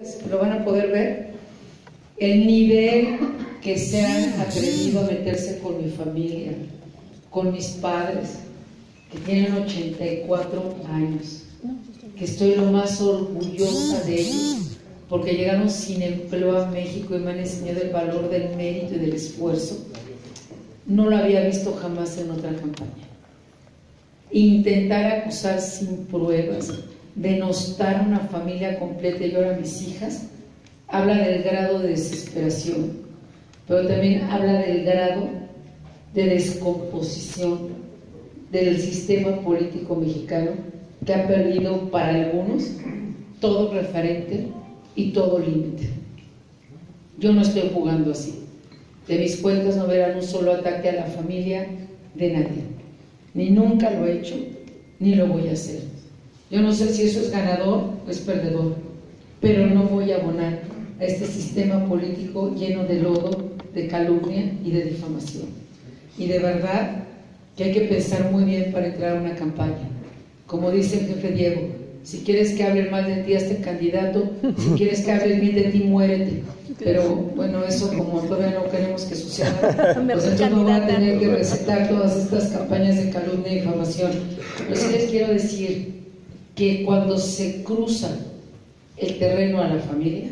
Lo van a poder ver, el nivel que se han atrevido a meterse con mi familia, con mis padres, que tienen 84 años, que estoy lo más orgullosa de ellos, porque llegaron sin empleo a México y me han enseñado el valor del mérito y del esfuerzo. No lo había visto jamás en otra campaña. Intentar acusar sin pruebas, denostar a una familia completa y ahora a mis hijas, habla del grado de desesperación, pero también habla del grado de descomposición del sistema político mexicano, que ha perdido para algunos todo referente y todo límite. Yo no estoy jugando así. De mis cuentas no verán un solo ataque a la familia de nadie, ni nunca lo he hecho, ni lo voy a hacer. Yo no sé si eso es ganador o es perdedor, pero no voy a abonar a este sistema político lleno de lodo, de calumnia y de difamación. Y de verdad que hay que pensar muy bien para entrar a una campaña. Como dice el jefe Diego, si quieres que hable mal de ti, hazte candidato, si quieres que hable bien de ti, muérete. Pero bueno, eso como todavía no queremos que suceda, pues entonces no van a tener que recetar todas estas campañas de calumnia y difamación. Pero sí les quiero decir que cuando se cruza el terreno a la familia,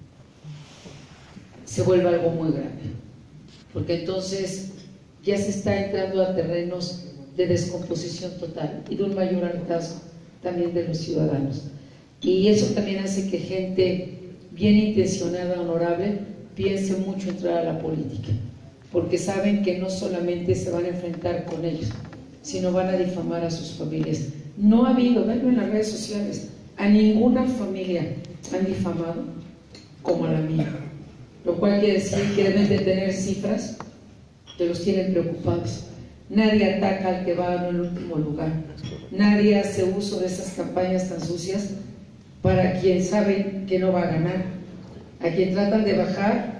se vuelve algo muy grande, porque entonces ya se está entrando a terrenos de descomposición total y de un mayor hartazgo también de los ciudadanos. Y eso también hace que gente bien intencionada, honorable, piense mucho entrar a la política, porque saben que no solamente se van a enfrentar con ellos, sino van a difamar a sus familias. No ha habido, venlo en las redes sociales, a ninguna familia han difamado como a la mía, lo cual quiere decir que deben de tener cifras que los tienen preocupados. Nadie ataca al que va en el último lugar, nadie hace uso de esas campañas tan sucias para quien sabe que no va a ganar, a quien tratan de bajar